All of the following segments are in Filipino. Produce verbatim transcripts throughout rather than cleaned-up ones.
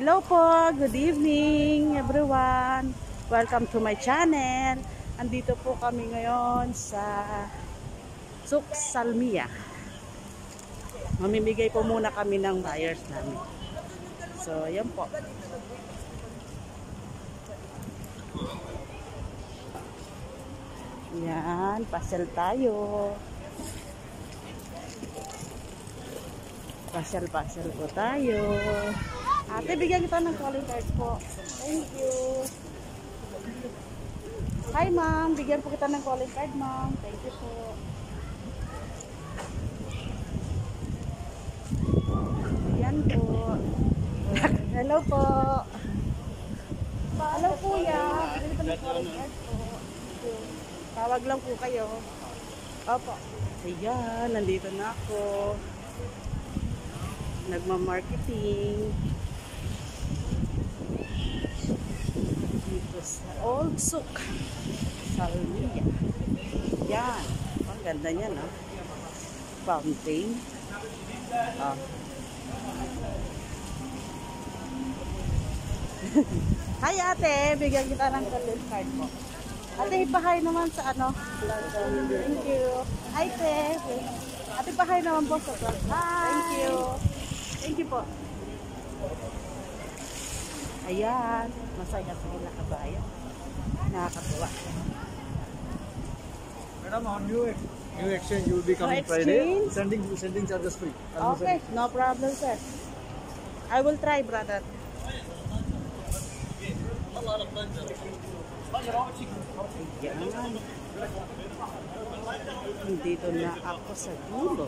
Hello po, good evening everyone. Welcome to my channel. Andito po kami ngayon sa Suk Salmiya. Mamimigay po muna kami ng buyers namin. So, yan po. Yan, pasel tayo. Pasel-pasel po tayo. Ate, bigyan kita ng calling card po. Thank you. Hi ma'am, bigyan po kita ng calling card ma'am. Thank you po. Yan po. Hello po. Hello kuya. Bigyan kita ng calling card po. Tawag lang po kayo. Opo. Ayan, nandito na ako. Nagma-marketing. Dito sa Old Suk Salmiya. Yan. Ang ganda niya, no? Fountain. Ah. Hi ate, bigyan kita ng calling card mo. Ate, ipahay naman sa ano? Thank you. Hi te. Ate, pahay naman po sa vlog. Thank you. Thank you po. Ayan. Masaya sila kabayan. Nakakatuwa. Madam, on new, new exchange, you will be coming No Friday. exchange? Sending, sending charges free. Okay, no problem sir. I will try brother. Ayan. Dito na ako sa dulo.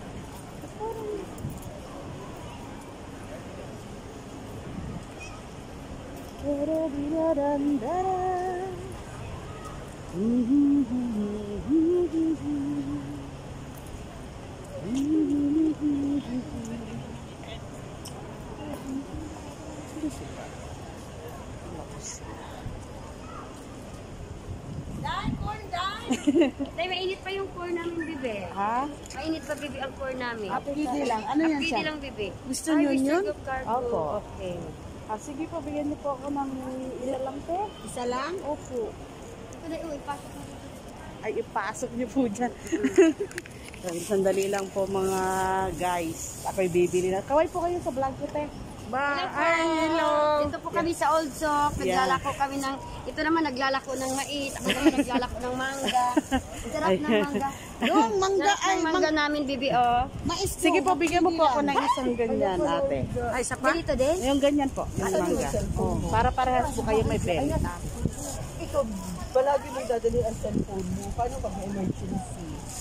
Dahil mainit pa yung core namin, bibi. Ha? Mainit pa, bibi, ang core namin. Apidi lang. Ano yan Apidi siya? lang, bibi. Gusto Ay, nyo gusto yun? nyo cargo. Opo. Okay. Ah, sige po, bigyan niyo po ako ng isa lang po. Isa lang? Opo. Ito na, uy, pasok mo. Ay, ipasok niyo po dyan. So, sandali lang po mga guys. Ako'y bibili na. Kaway po kayo sa vlog ko, te. Ba, ay, hello. Dito po kami sa Old Suk. Naglalako kami ng, ito naman naglalako ng mais. Ako naman naglalako ng mangga. Sarap ng mangga. Yung mangga, Sarap ay, ng mangga namin, bibi, oh. mais po. Sige po, bigyan mo po ako ng isang ganyan, ate. Ay, sa pa? Dito din? Yung ganyan po, yung mangga. Oh, para parehas po kayo may benta. Ikaw, palagi mo dadali ang cellphone mo. Paano pag may emergency?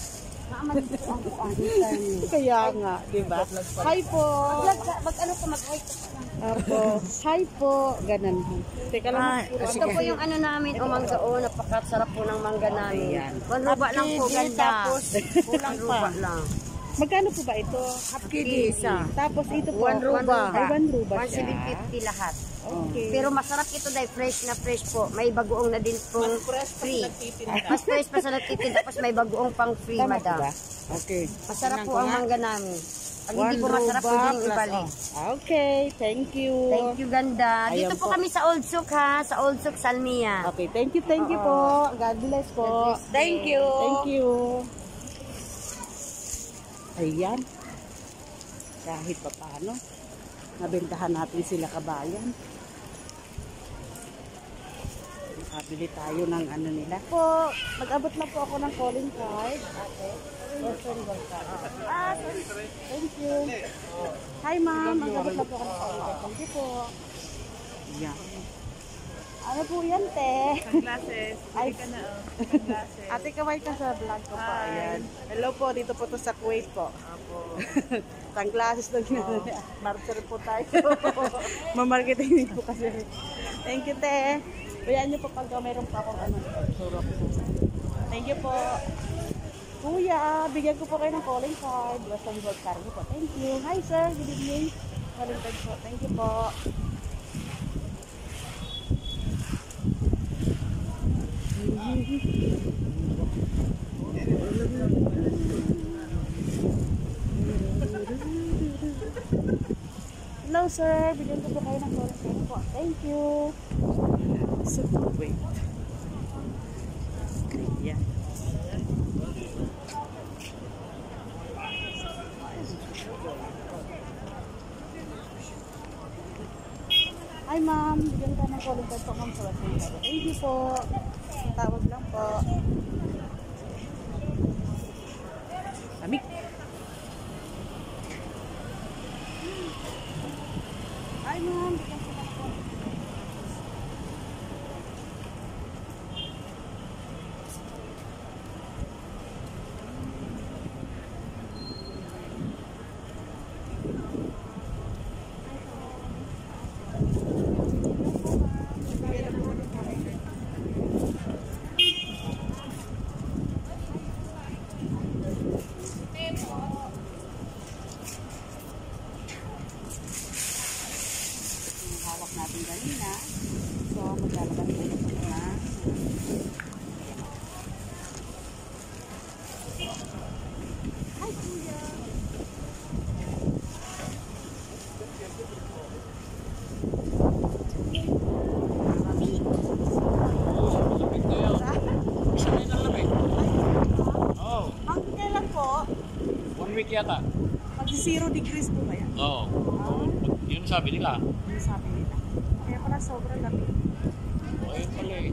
Kaya nga, di ba? Hi po. Mag, mag ano po, mag-hi po. Apo. Hi po. Ganon. Teka lang. Ito po yung ano namin, o mangga, o napakasarap po ng mangga namin. Ayan. One ruba lang po, Apidi, ganda. tapos One ruba lang. Magkano po ba ito? Apidi isa. Tapos ito po. One ruba. Ay, one ruba one siya. seven fifty lahat. Okay. Pero masarap ito dahil fresh na fresh po. May bagoong na din pong free. Mas fresh pa sa nagtitinda. Tapos may bagoong pang free, Tama po madam. ba? Okay. Masarap Tingnan po ko ang nga. mangga namin. Pag One hindi po masarap, ruba pwede yung plus, ibalik. oh. Okay, thank you. Thank you, ganda. Ayan Dito po po. kami sa Old Suk, ha? Sa Old Suk, Salmiya. Okay, thank you, thank you po. God bless po. God bless. Thank you. Thank you. Ayan. Kahit pa paano, nabentahan natin sila kabayan. Nakabili tayo ng ano nila. Po, mag-abot lang po ako ng calling card. Ate. Person gold card. Ah, sorry. Thank you. Hi ma'am, mag-abot lang po ako ng calling card. Thank you po. Yan. Ano po yan, te? Sunglasses. Ay, ka na, oh. Sunglasses. ate, kaway ka sa vlog ko po. Ayan. Hello po, dito po to sa Kuwait po. Apo. Sunglasses lang yun. Marker po tayo. Mamarketing din po kasi. Thank you, te. Bayaan niyo po pag mayroon pa akong ano. Thank you po. Kuya, bigyan ko po kayo ng calling card. Western Gold Cargo po. Thank you. Hi, sir. Good evening. Calling card po. Thank you po. Hello Hello, sir. Bigyan ko po kayo ng quarantine po. Thank you. So, wait. Ayan. Hi, ma'am. Bigyan ka ng quarantine po, ma'am. Sa Thank you po. Tawag lang po. Lamig. Hi, ma'am. Bigyan ko ng quarantine. Hawak natin kanina. So, maglalagay ko ito na. Hi, kuya! Mami! Oh, Ang kailan po? one week yata. Mag zero degrees po kaya? Oo. Oh. Yun sabi nila. Yung sabi nila. Kaya pala sobrang lamig. Okay pala eh.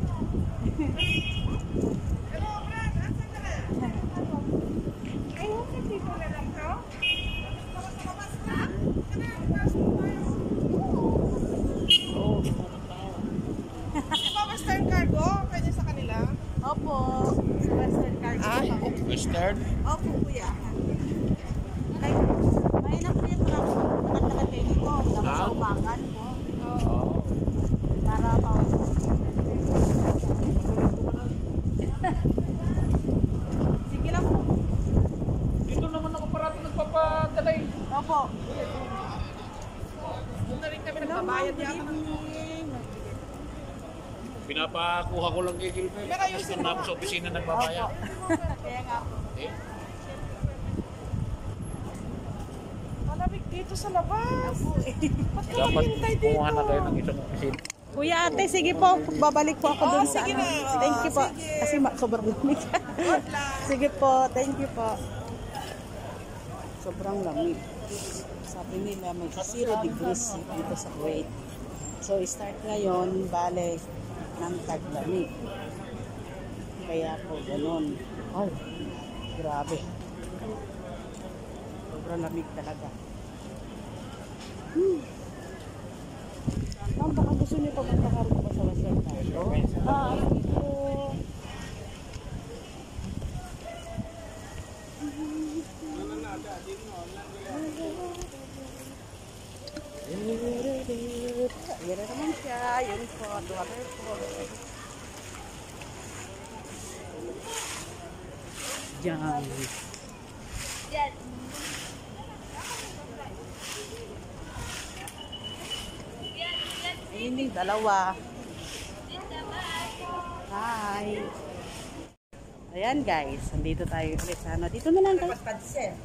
Western Cargo, kanya sa kanila. Opo. Western Cargo. Ah, Western? Opo, kuya. Like, mahirap po yung truck. Nakatagad kayo dito. Tapos Ah? sa umakan po. Oo. Para pa. Sige lang po. Dito naman ako parati nagpapadala eh. Opo. doon na rin kami Hello, nagbabayad good yata. evening. Pinapakuha ko lang kay Gilbert. Pero ayusin Doon mo. na ako sa opisina nagbabayad. Opo. Kaya nga po. Eh? Malamig dito sa labas. Opo eh. Ba't ka Dapat maghintay dito? kumuha na kayo ng isang opisina. Kuya ate, sige po. Babalik po ako Oh, dun sa sige ano. na. Thank you Oh, po. sige. Kasi ma- sobrang lamig. Good luck. Sige po. Thank you po. Sobrang lamig. Sabi nila may zero degrees dito sa Kuwait. So start ngayon, bale ng taglamig. Kaya po ganun. Ay, grabe. Sobrang lamig talaga. Hmm. Ma'am, baka gusto niyo pa magpakaroon po sa Western Cargo? Ah, sige po. Yan na naman siya. Yun po. Water po. Diyan. Ayun yung dalawa. Hi. Ayan guys. Nandito tayo ulit sa ano. Dito na lang guys. Pansin.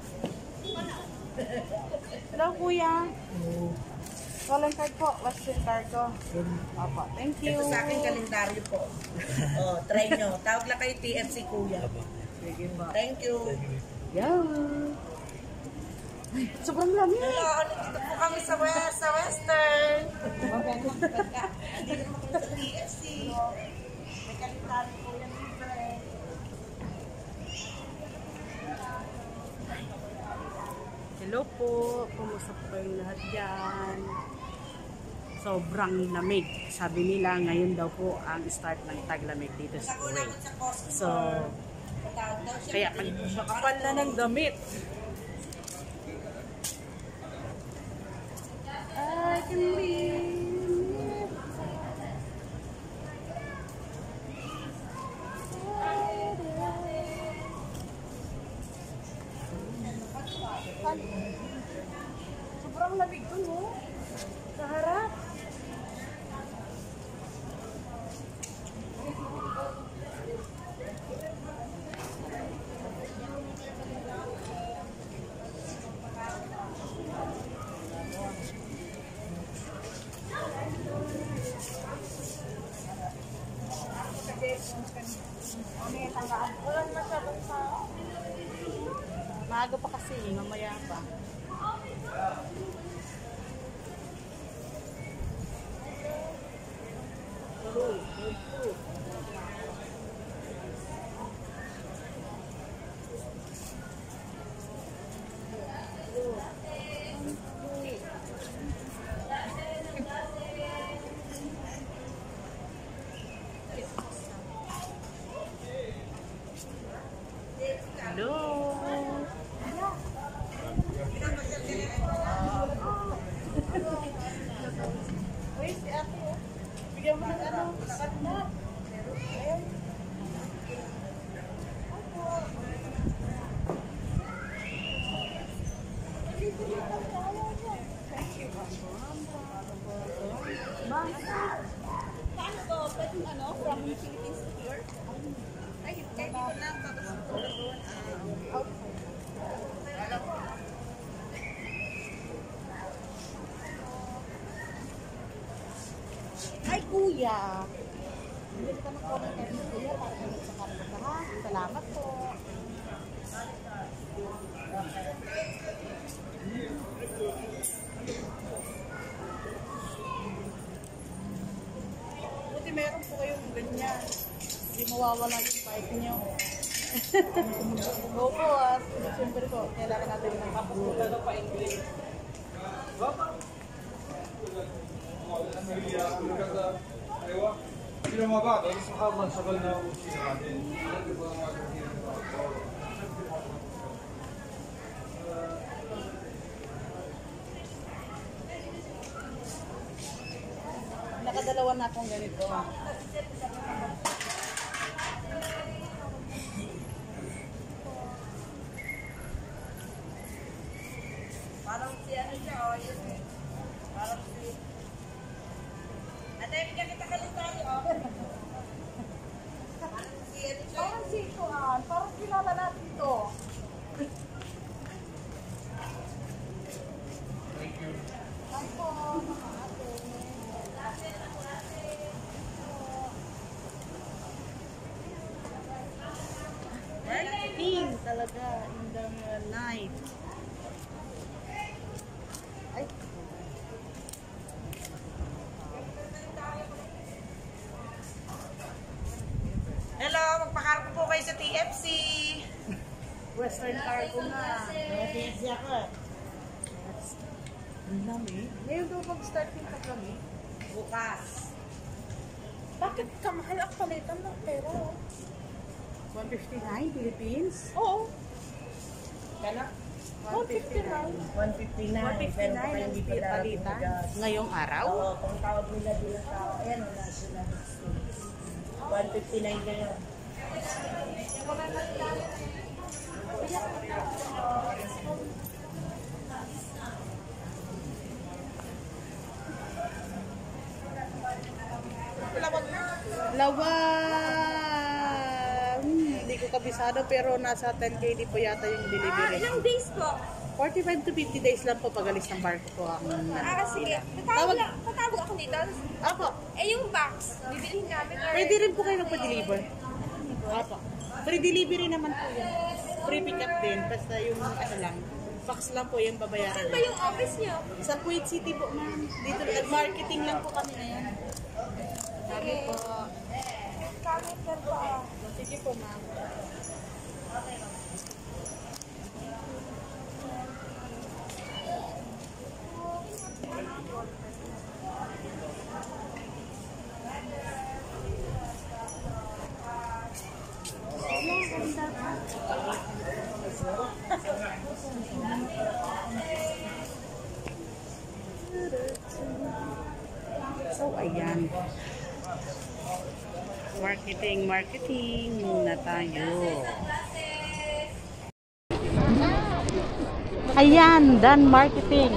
Hello kuya. Calling card po. Western Cargo. Opo. Thank you. Ito sa aking kalendaryo po. Oh, try nyo. Tawag lang kayo T F C Kuya. Sige po. Thank you. Yan. Ay, sobrang lamig. Hello, nandito po kami sa West, sa Western. Hindi naman kami sa T F C. May kalendaryo po yan libre. Hello po. Kumusta po kayong lahat dyan? Sobrang lamig. Sabi nila ngayon daw po ang start ng taglamig dito sa Kuwait. So, kaya pagmakapal na ng damit. I can live. Sobrang lamig dun, oh. Sa harap. Maaga pa kasi, mamaya pa. Hello. Uy, si ate, oh. Bigyan mo ng ano, katnap. Ayan. Paano to? Pwede ano? From Philippines to here? Ay, kahit dito lang. Tapos ito lang doon. Ay, kuya. Bili ka ng comment natin, kuya, para kami sa kanila, ha? Salamat po. Buti meron po kayong ganyan. Hindi mawawala yung bike niyo. Opo, at siyempre po, kailangan natin ng kapasutan pa English. كده مع بعض بس حاضر شغلنا وشي بعدين Nakadalawa na akong ganito. Parang si ano siya, oh, yun eh. Parang si... Ate, bigyan kita kalendaryo, oh. Parang si ano siya. Parang si Kuan, parang kilala natin ito. Ay po, mga ate. Marketing talaga in the night. Ay. Hello, magpakargo po kayo sa T F C. Western Cargo na. T F C ako eh. Ang dami. Ngayon daw mag-start yung kami. Bukas. Bakit kamahal ang palitan ng pera? one fifty-nine Philippines? Oo. Kala? one fifty-nine. one fifty-nine. one fifty-nine ang palitan. Ngayong araw? Oo, kung tawag nila bilang tao. Ayan, o, national one fifty-nine ganyan. Lawa! Hmm, hindi ko kabisado pero nasa ten K D po yata yung delivery. Ilang days po? forty-five to fifty days lang po pag alis ng barko po ang Ah, sige. Tawag- Tatawag, lang, tatawag ako dito. Apo, Eh, yung box, bibilihin namin or... pwede rin po kayo magpa-deliver. Apo. Free delivery naman po yun. Free pick up din. Basta yung ano lang. Box lang po yung babayaran. Saan ba yung office niyo? Sa Kuwait City po, ma'am. Dito, nag-marketing lang po kami ngayon. Sabi po. Kamit na po. Sige po, ma'am. So, ayan. Marketing, marketing muna tayo. Ayan, done marketing.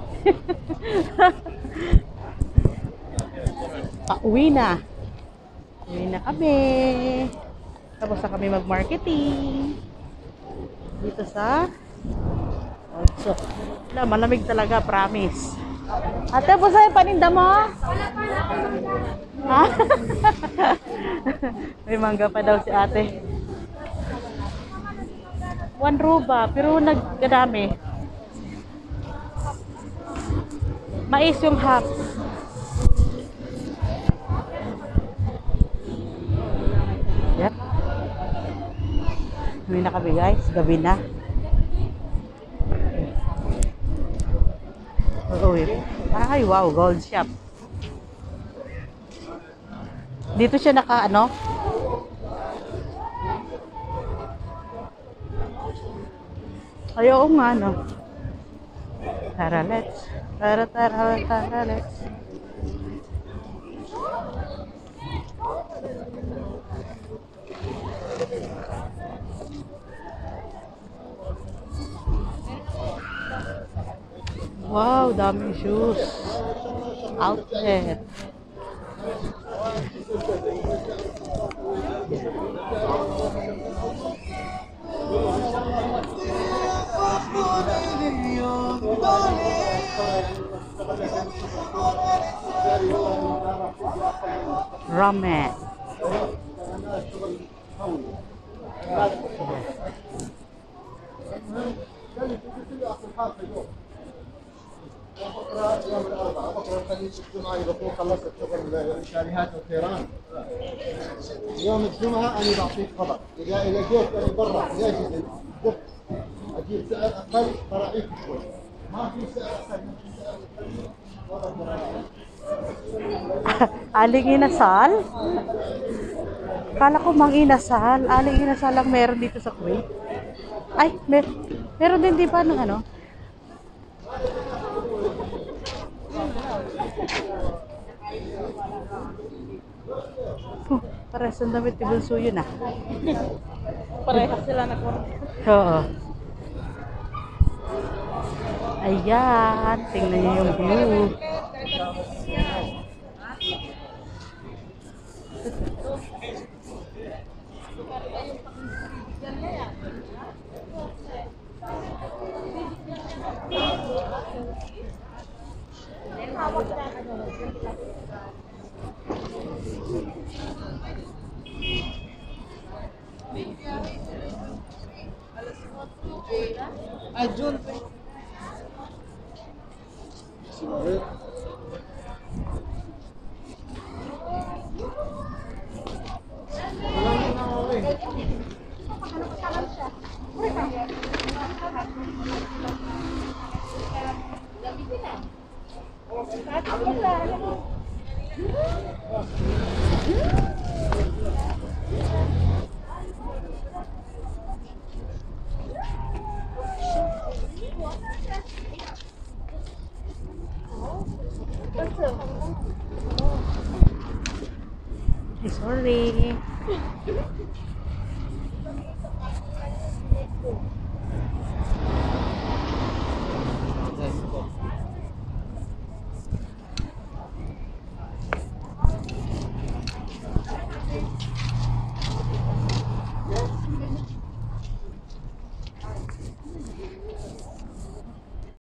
Pauwi na. Uwi na kami. Tapos na kami mag-marketing. Dito sa Otso. Wala, malamig talaga, promise. Ate, po sa'yo paninda mo? Ha? May mangga pa daw si ate. One ruba, pero nagdadami. Mais yung half. Yep. Hindi na kami guys, gabi na. Oo, ay wow, gold shop. Dito siya naka ano? Ay, oo nga no. Tara, let's. Tara, tara, tara, let's. Wow, daming shoes. Outlet. Ramen. بكره يوم الاربعاء بكره الخميس الجمعه اذا كنت خلصت شغل الشاليهات والطيران يوم الجمعه انا بعطيك خبر اذا اذا جيت انا برا جاهز الدف اجيب سعر اقل براعيك شوي ما في سعر اقل في سعر Aling inasal? Kala ko mang inasal. Aling inasal lang meron dito sa Kuwait. Ay, mer meron din di ba ng ano? Oh, parehas ang damit ni Bunso yun ah. Parehas sila nagkaroon. Oo. Ayan, tingnan niyo yung view. Ay, June. Sorry.